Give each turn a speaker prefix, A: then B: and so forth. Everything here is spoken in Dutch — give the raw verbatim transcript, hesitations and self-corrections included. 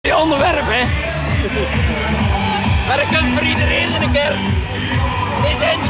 A: Je onderwerp, hè. Maar ik kan voor iedereen een keer. Dit zijn